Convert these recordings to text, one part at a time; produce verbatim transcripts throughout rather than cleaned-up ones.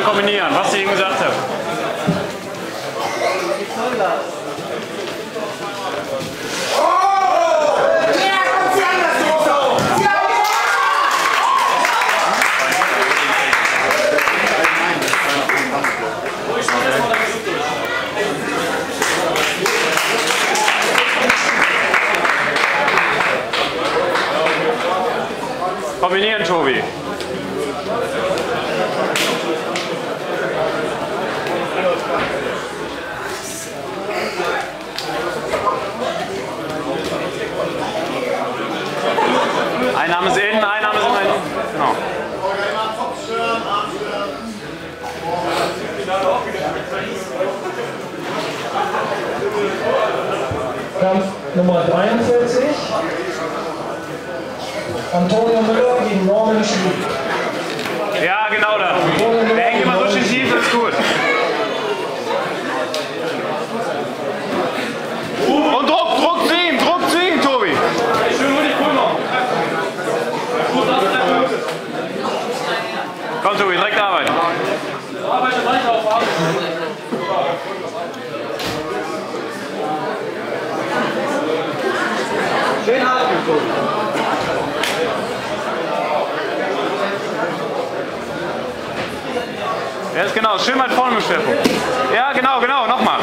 kombinieren, was ich eben gesagt habe. Kombinieren, Tobi. Einnahme ist innen, Einnahme ist immer innen. Genau. Kampf Nummer dreiundvierzig. Antonio Müller gegen Norman Schmidt. Ja, genau da. Der hängt immer so schön tief, das ist gut. Und Druck, Druck ziehen, Druck ziehen, Tobi. Schön ruhig, cool noch. Komm, Tobi, direkt arbeiten. Arbeite weiter auf Arbeit. Schön halten, Tobi. Ja, ist genau, schön weit vorne mit Schwerpunkt. Ja, genau, genau, nochmal.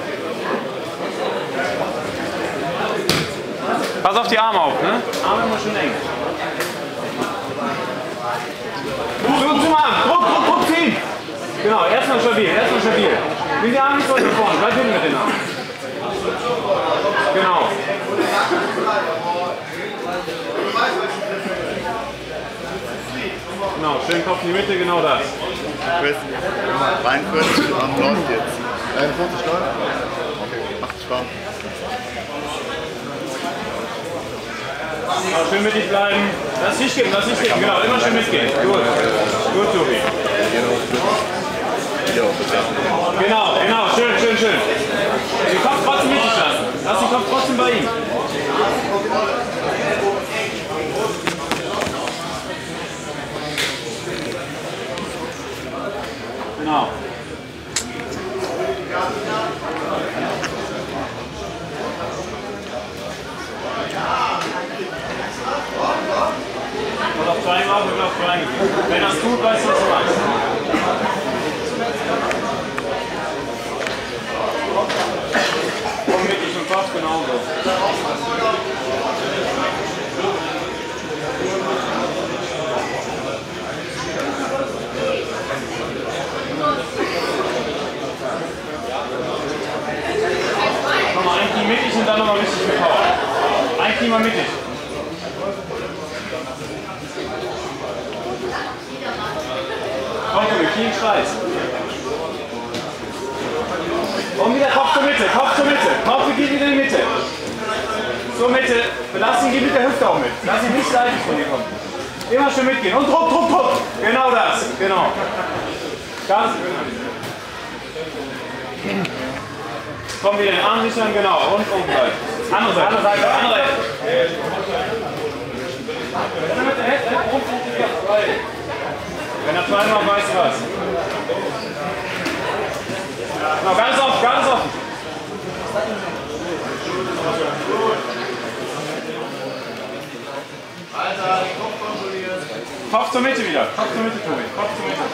Pass auf die Arme auf, ne? Arme immer schön eng. Druck zum Arm, Druck, Druck, Druck ziehen. Genau, erstmal stabil, erstmal stabil. Nimm die Arme nicht so nach vorne, bleib hinten mit den Armen. Genau. Genau, schön Kopf in die Mitte, genau das. dreiundvierzig am läuft jetzt. einundvierzig läuft? Okay, achtzig warm. Genau, schön mittig bleiben. Lass nicht gehen, lass nicht gehen. Genau, immer schön mitgehen. Gut. Gut, Tobi. Genau, genau, schön, schön, schön. Den Kopf trotzdem mittig lassen. Lass den Kopf trotzdem bei ihm. Genau. Und auf zwei machen und auf zwei gehen. Wenn das tut, weißt du, was du machst. Komm mittig im Kopf, genauso. Nochmal ein Knie mittig und dann nochmal richtig mit Power. Ein Knie mal mittig. Komm, Tobi, Knie im Kreis. Und wieder Kopf zur Mitte, Kopf zur Mitte. Kopf geht wieder in die Mitte. Zur Mitte. Lass ihn, geh mit der Hüfte auch mit. Lass ihn nicht seitlich von dir kommen. Immer schön mitgehen. Und Druck, Druck, Druck. Genau das. Genau. Das. Komm wieder den Arm sichern, genau. Und oben bleiben. Andere Seite. Andere Seite. Andere Seite. Wenn er zweimal weiß was. Genau, ganz offen, ganz offen. Alter, Kopf kontrolliert. Kopf zur Mitte wieder. Kopf zur Mitte, Tobi. Kopf zur Mitte.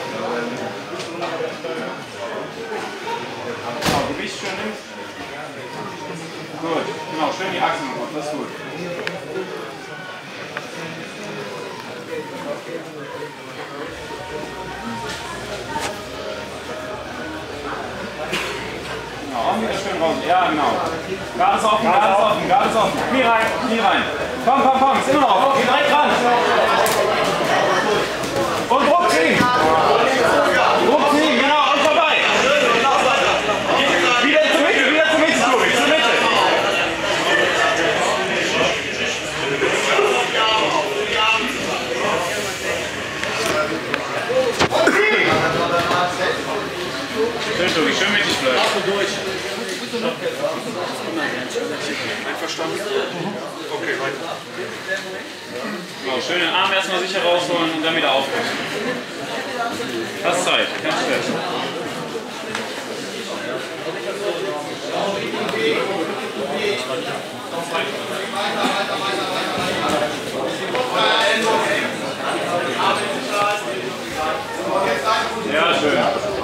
Genau, Gewicht schön links. Gut, genau, schön die Achsen noch, das ist gut. Genau, auch wieder schön raus. Ja, genau. Gerade ist offen, gerade ist offen, gerade ist offen. Knie rein, Knie rein. Komm, komm, komm, ist immer noch offen. Geh direkt ran. Und Druck ziehen. Druck ziehen, genau, und vorbei. Wieder zur Mitte, wieder zur Mitte, Tobi, zur Mitte. Schön, Tobi, schön mittig bleiben. Einverstanden? Okay, weiter. So, schön den Arm erstmal sicher rausholen und dann wieder aufrichten. Hast Zeit, kein Stress. Ja, schön.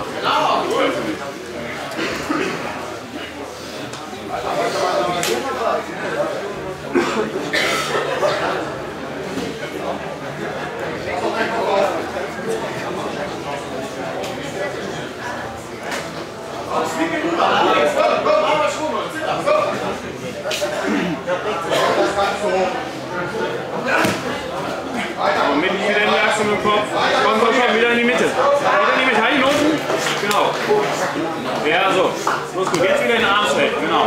Und mit wieder in die Achse mit dem Kopf. Komm, komm, komm, wieder in die Mitte. Wieder in die Mitte, halt ihn unten. Genau. Ja, so. Los, gut. Jetzt wieder in den Arm schlecht. Genau.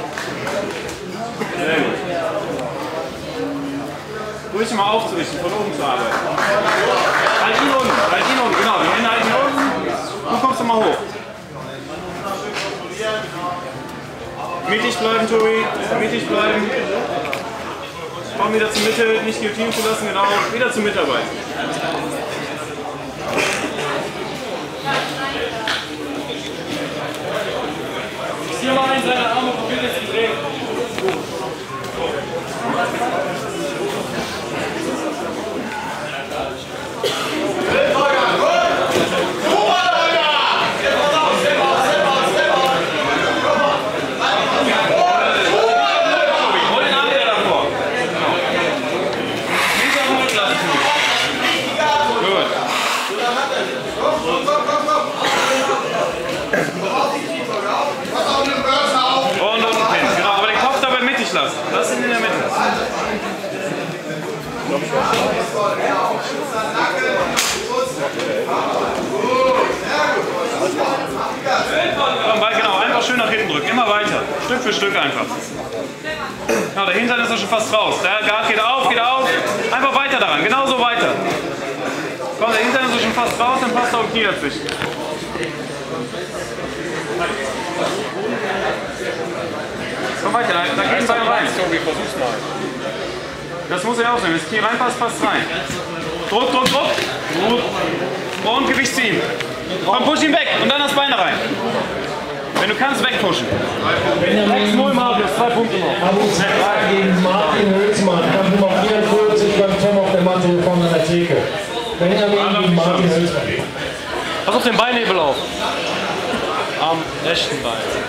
Sehr gut. Ruhig mal aufzurichten, von oben zu arbeiten. Halt ihn unten, halt ihn unten, genau. Die Hände halten ihn unten. Du kommst mal hoch. Mittig bleiben, Tobi. Mittig bleiben. Komm wieder zur Mitte, nicht Guillotine zu lassen, genau. Wieder zur Mitarbeit. Zieh mal ein, seine Arme, probiert jetzt zu drehen. Lass ihn in der Mitte. Komm, genau, einfach schön nach hinten drücken, immer weiter. Stück für Stück einfach. Genau, der Hintern ist ja schon fast raus. Der Guard geht auf, geht auf. Einfach weiter daran, genauso weiter. Komm, der Hintern ist ja schon fast raus, dann passt auch ein Knie dazwischen. Komm weiter, da, da geht ein Bein rein. Versuch's mal. Das muss er auch sein. Wenn das Knie reinpasst, passt rein. Druck, Druck, Druck. Und Gewicht ziehen. Komm, push ihn weg und dann das Bein rein. Wenn du kannst, wegpushen. sechs null Marius, zwei Punkte noch. Gegen Martin Hülsmann, Kampf Nummer vierundvierzig beim Tom auf der Matte von der Theke. Benjamin gegen Martin Hülsmann. Pass auf den Beinhebel auf. Am rechten Bein.